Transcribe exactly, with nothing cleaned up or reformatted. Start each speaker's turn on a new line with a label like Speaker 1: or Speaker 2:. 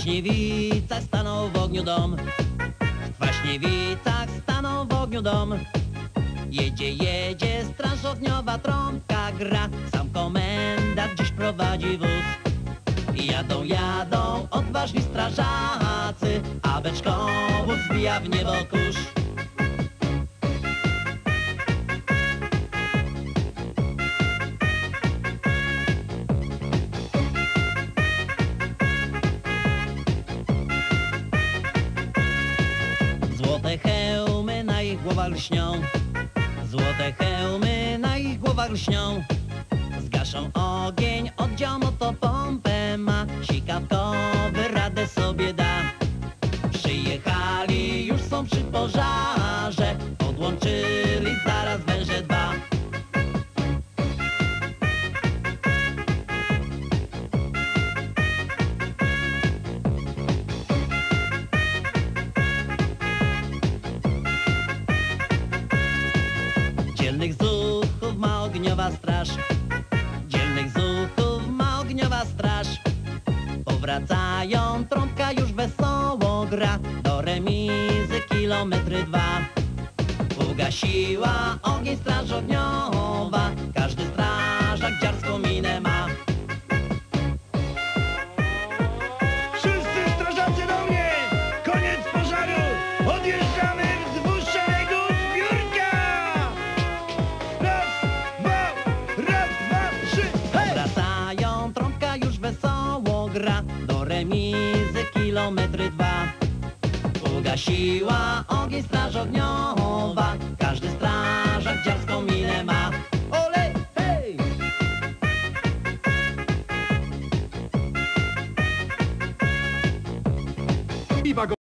Speaker 1: Kwaśniewicach stanął w ogniu dom. W Kwaśniewicach stanął w ogniu dom. Jedzie, jedzie, straż ogniowa, trąbka gra. Sam komendant dziś prowadzi wóz. I jadą, jadą odważni strażacy, a beczkowóz zbija w niebo kurz. Złote hełmy na ich głowach lśnią. Złote hełmy na ich głowach lśnią. Zgaszą ogień, oddział motopompę ma. Sikawkowy radę sobie da. Przyjechali, już są przy pożarze. Podłączyli zaraz węże dwa. Dzielnych zuchów ma ogniowa straż. Dzielnych zuchów ma ogniowa straż. Powracają, trąbka już wesoło gra. Do remizy kilometry dwa. Ugasiła ogień straż ogniowa. Każdy strażak dziarską minę ma.
Speaker 2: Wszyscy strażacy do mnie! Koniec pożaru! Odjeżdżamy wzdłuż szeregu zbiórka! Raz, dwa, raz, dwa, trzy, hej!
Speaker 1: Wracają, trąbka już wesoło gra. Do remizy kilometry dwa. Ugasiła ogień straż ogniowa. Każdy strażak dziarską minę ma. Ole, hej!
Speaker 3: Viva